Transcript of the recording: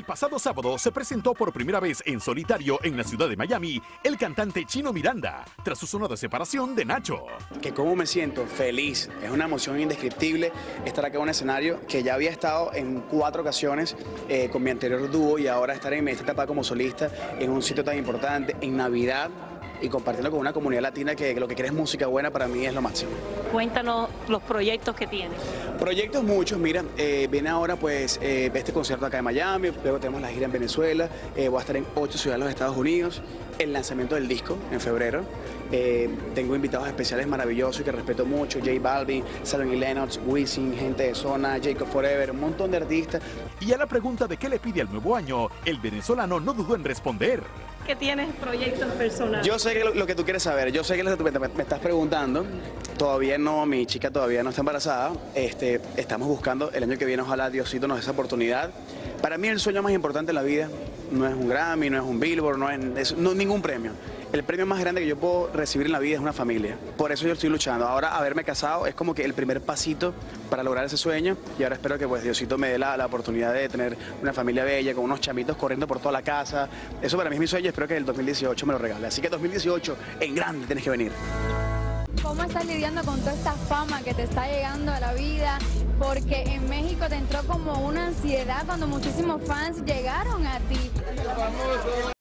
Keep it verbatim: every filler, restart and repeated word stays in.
pasado sábado se presentó por primera vez en solitario en la ciudad de Miami el cantante Chino Miranda, tras su sonada separación de Nacho. Que cómo me siento feliz, es una emoción indescriptible estar acá en un escenario que ya había estado en cuatro ocasiones eh, con mi anterior dúo y ahora estar en esta etapa como solista en un sitio tan importante, en Navidad, y compartiendo con una comunidad latina que, que lo que quiere es música buena, para mí es lo máximo. Cuéntanos los proyectos que tienes. Proyectos muchos, mira, eh, viene ahora pues eh, este concierto acá en Miami, luego tenemos la gira en Venezuela, eh, voy a estar en ocho ciudades de los Estados Unidos, el lanzamiento del disco en febrero, eh, tengo invitados especiales maravillosos y que respeto mucho, J Balvin, Zion y Lennox, Wisin, Gente de Zona, Jacob Forever, un montón de artistas. Y a la pregunta de qué le pide al nuevo año, el venezolano no dudó en responder. ¿Qué tienes proyectos personales? Yo sé que lo, lo que tú quieres saber, yo sé que lo que tú me, me estás preguntando, todavía no, mi chica todavía no está embarazada, este, estamos buscando el año que viene, ojalá Diosito nos dé esa oportunidad. Para mí el sueño más importante en la vida no es un Grammy, no es un Billboard, no es, es no, ningún premio. El premio más grande que yo puedo recibir en la vida es una familia. Por eso yo estoy luchando. Ahora haberme casado es como que el primer pasito para lograr ese sueño y ahora espero que pues Diosito me dé la, la oportunidad de tener una familia bella con unos chamitos corriendo por toda la casa. Eso para mí es mi sueño y espero que el dos mil dieciocho me lo regale. Así que dos mil dieciocho en grande tienes que venir. ¿Cómo estás lidiando con toda esta fama que te está llegando a la vida? Porque en México te entró como una ansiedad cuando muchísimos fans llegaron a ti.